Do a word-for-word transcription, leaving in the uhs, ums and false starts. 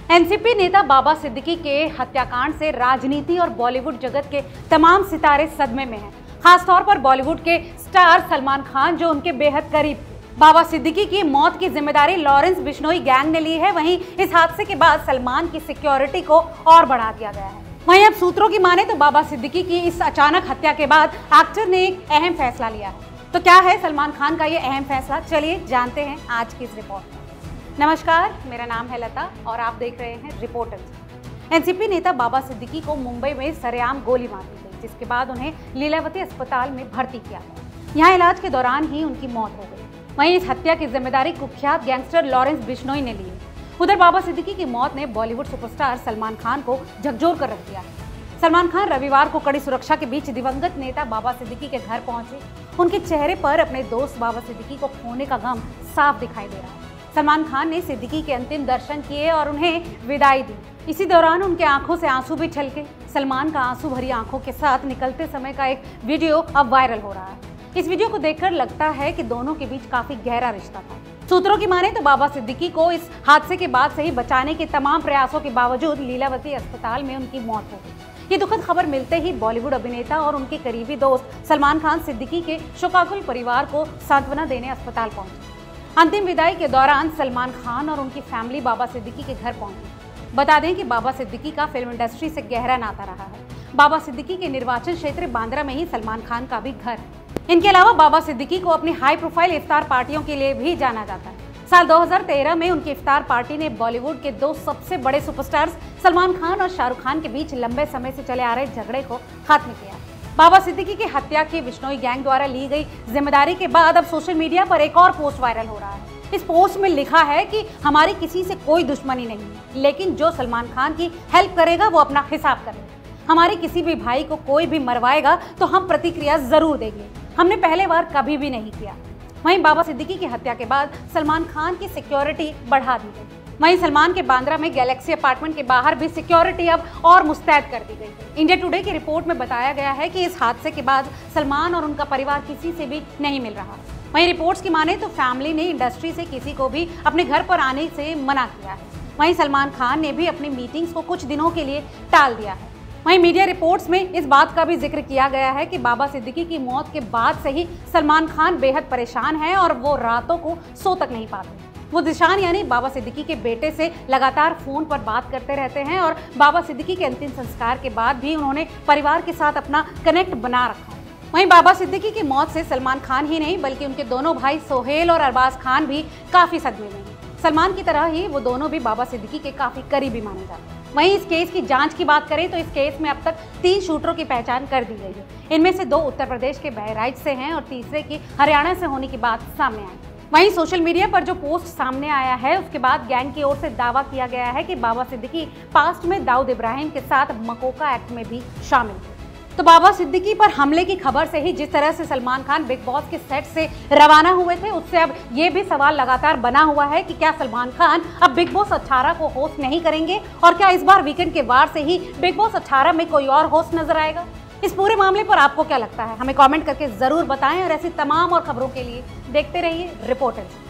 NCP नेता बाबा सिद्दीकी के हत्याकांड से राजनीति और बॉलीवुड जगत के तमाम सितारे सदमे में हैं। खासतौर पर बॉलीवुड के स्टार सलमान खान, जो उनके बेहद करीब थे। बाबा सिद्दीकी की मौत की जिम्मेदारी लॉरेंस बिश्नोई गैंग ने ली है। वहीं इस हादसे के बाद सलमान की सिक्योरिटी को और बढ़ा दिया गया है। वहीं अब सूत्रों की माने तो बाबा सिद्दीकी की इस अचानक हत्या के बाद एक्टर ने एक अहम फैसला लिया है। तो क्या है सलमान खान का ये अहम फैसला, चलिए जानते हैं आज की इस रिपोर्ट में। नमस्कार, मेरा नाम है लता और आप देख रहे हैं रिपोर्टर्स। एनसीपी नेता बाबा सिद्दीकी को मुंबई में सरेआम गोली मार दी गई, जिसके बाद उन्हें लीलावती अस्पताल में भर्ती किया गया। यहाँ इलाज के दौरान ही उनकी मौत हो गई। वहीं इस हत्या की जिम्मेदारी कुख्यात गैंगस्टर लॉरेंस बिश्नोई ने ली है। उधर बाबा सिद्दीकी की मौत ने बॉलीवुड सुपरस्टार सलमान खान को झकझोर कर रख दिया है। सलमान खान रविवार को कड़ी सुरक्षा के बीच दिवंगत नेता बाबा सिद्दीकी के घर पहुंचे। उनके चेहरे पर अपने दोस्त बाबा सिद्दीकी को खोने का गम साफ दिखाई दे रहा है। सलमान खान ने सिद्दीकी के अंतिम दर्शन किए और उन्हें विदाई दी। इसी दौरान उनके आंखों से आंसू भी छलके। सलमान का आंसू भरी आंखों के साथ निकलते समय का एक वीडियो अब वायरल हो रहा है। इस वीडियो को देखकर लगता है कि दोनों के बीच काफी गहरा रिश्ता था। सूत्रों की माने तो बाबा सिद्दीकी को इस हादसे के बाद से ही बचाने के तमाम प्रयासों के बावजूद लीलावती अस्पताल में उनकी मौत हो गई। ये दुखद खबर मिलते ही बॉलीवुड अभिनेता और उनके करीबी दोस्त सलमान खान सिद्दीकी के शोकाकुल परिवार को सांत्वना देने अस्पताल पहुंचे। अंतिम विदाई के दौरान सलमान खान और उनकी फैमिली बाबा सिद्दीकी के घर पहुंची। बता दें कि बाबा सिद्दीकी का फिल्म इंडस्ट्री से गहरा नाता रहा है। बाबा सिद्दीकी के निर्वाचन क्षेत्र बांद्रा में ही सलमान खान का भी घर है। इनके अलावा बाबा सिद्दीकी को अपनी हाई प्रोफाइल इफ्तार पार्टियों के लिए भी जाना जाता है। साल दो हज़ार तेरह में उनकी इफ्तार पार्टी ने बॉलीवुड के दो सबसे बड़े सुपरस्टार्स सलमान खान और शाहरुख खान के बीच लंबे समय से चले आ रहे झगड़े को खत्म किया। बाबा सिद्दीकी की हत्या की बिश्नोई गैंग द्वारा ली गई जिम्मेदारी के बाद अब सोशल मीडिया पर एक और पोस्ट वायरल हो रहा है। इस पोस्ट में लिखा है कि हमारी किसी से कोई दुश्मनी नहीं है, लेकिन जो सलमान खान की हेल्प करेगा वो अपना हिसाब करेगा। हमारे किसी भी भाई को कोई भी मरवाएगा तो हम प्रतिक्रिया जरूर देंगे। हमने पहले बार कभी भी नहीं किया। वहीं बाबा सिद्दीकी की हत्या के बाद सलमान खान की सिक्योरिटी बढ़ा दी गई। वहीं सलमान के बांद्रा में गैलेक्सी अपार्टमेंट के बाहर भी सिक्योरिटी अब और मुस्तैद कर दी गई है। इंडिया टुडे की रिपोर्ट में बताया गया है कि इस हादसे के बाद सलमान और उनका परिवार किसी से भी नहीं मिल रहा। वहीं रिपोर्ट्स की माने तो फैमिली ने इंडस्ट्री से किसी को भी अपने घर पर आने से मना किया है। वहीं सलमान खान ने भी अपनी मीटिंग्स को कुछ दिनों के लिए टाल दिया है। वहीं मीडिया रिपोर्ट्स में इस बात का भी जिक्र किया गया है कि बाबा सिद्दीकी की मौत के बाद से ही सलमान खान बेहद परेशान है और वो रातों को सो तक नहीं पाते। वो दिशान यानी बाबा सिद्दीकी के बेटे से लगातार फोन पर बात करते रहते हैं और बाबा सिद्दीकी के अंतिम संस्कार के बाद भी उन्होंने परिवार के साथ अपना कनेक्ट बना रखा है। वहीं बाबा सिद्दीकी की मौत से सलमान खान ही नहीं बल्कि उनके दोनों भाई सोहेल और अरबाज खान भी काफी सदमे में हैं। सलमान की तरह ही वो दोनों भी बाबा सिद्दीकी के काफी करीबी माने जाते हैं। वहीं इस केस की जांच की बात करें तो इस केस में अब तक तीन शूटरों की पहचान कर दी गई है। इनमें से दो उत्तर प्रदेश के बहराइच से हैं और तीसरे की हरियाणा से होने की बात सामने आई। वहीं सोशल मीडिया पर जो पोस्ट सामने आया है उसके बाद गैंग की ओर से दावा किया गया है कि बाबा सिद्दीकी पास्ट में दाऊद इब्राहिम के साथ मकोका एक्ट में भी शामिल थे। तो बाबा सिद्दीकी पर हमले की खबर से ही जिस तरह से सलमान खान बिग बॉस के सेट से रवाना हुए थे, उससे अब ये भी सवाल लगातार बना हुआ है कि क्या सलमान खान अब बिग बॉस अठारह को होस्ट नहीं करेंगे और क्या इस बार वीकेंड के वार से ही बिग बॉस अठारह में कोई और होस्ट नजर आएगा। इस पूरे मामले पर आपको क्या लगता है, हमें कमेंट करके जरूर बताएं और ऐसी तमाम और खबरों के लिए देखते रहिए रिपोर्टर्स।